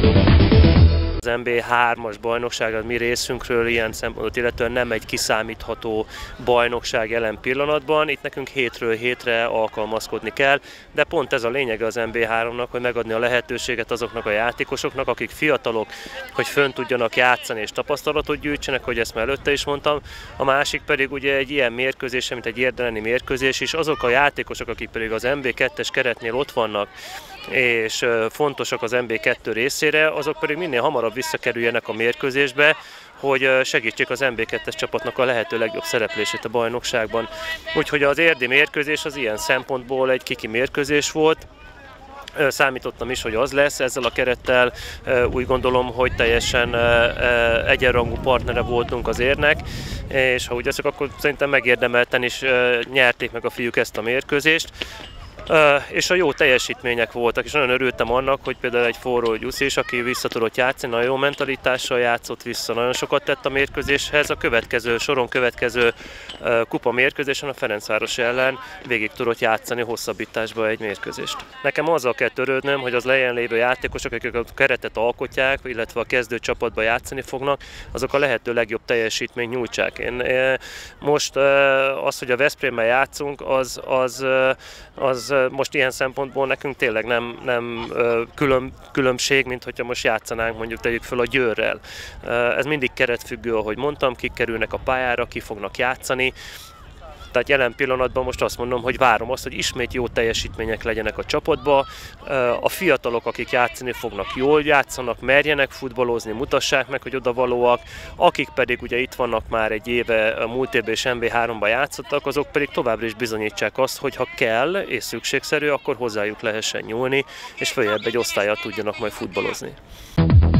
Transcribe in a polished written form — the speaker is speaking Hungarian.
Az NB3-as bajnokság a mi részünkről ilyen szempontot illetően nem egy kiszámítható bajnokság jelen pillanatban. Itt nekünk hétről hétre alkalmazkodni kell, de pont ez a lényege az NB3-nak, hogy megadni a lehetőséget azoknak a játékosoknak, akik fiatalok, hogy fönn tudjanak játszani és tapasztalatot gyűjtsenek, hogy ezt már előtte is mondtam. A másik pedig ugye egy ilyen mérkőzés, mint egy érdeleni mérkőzés, és azok a játékosok, akik pedig az NB2-es keretnél ott vannak, és fontosak az NB2 részére, azok pedig minél hamarabb visszakerüljenek a mérkőzésbe, hogy segítsék az NB2-es csapatnak a lehető legjobb szereplését a bajnokságban. Úgyhogy az érdi mérkőzés az ilyen szempontból egy kiki mérkőzés volt. Számítottam is, hogy az lesz, ezzel a kerettel úgy gondolom, hogy teljesen egyenrangú partnere voltunk az érnek, és ha úgy veszek, akkor szerintem megérdemelten is nyerték meg a fiúk ezt a mérkőzést. És a jó teljesítmények voltak, és nagyon örültem annak, hogy például egy Forró Gyuszi is, aki vissza tudott játszani, nagyon jó mentalitással játszott vissza, nagyon sokat tett a mérkőzéshez. A soron következő kupa mérkőzésen a Ferencváros ellen végig tudott játszani hosszabbításba egy mérkőzést. Nekem azzal kell törődnöm, hogy az lejjén lévő játékosok, akik a keretet alkotják, illetve a kezdő csapatba játszani fognak, azok a lehető legjobb teljesítményt nyújtsák. Most az, hogy a Veszprémmel játszunk, az most ilyen szempontból nekünk tényleg nem különbség, mint hogyha most játszanánk, mondjuk tegyük föl a Győrrel. Ez mindig keretfüggő, ahogy mondtam, kik kerülnek a pályára, ki fognak játszani. Tehát jelen pillanatban most azt mondom, hogy várom azt, hogy ismét jó teljesítmények legyenek a csapatba. A fiatalok, akik játszani fognak, jól játszanak, merjenek futballozni, mutassák meg, hogy odavalóak. Akik pedig ugye itt vannak már egy éve, a múlt évben és NB3-ban játszottak, azok pedig továbbra is bizonyítsák azt, hogy ha kell és szükségszerű, akkor hozzájuk lehessen nyúlni, és följebb egy osztállyal tudjanak majd futballozni.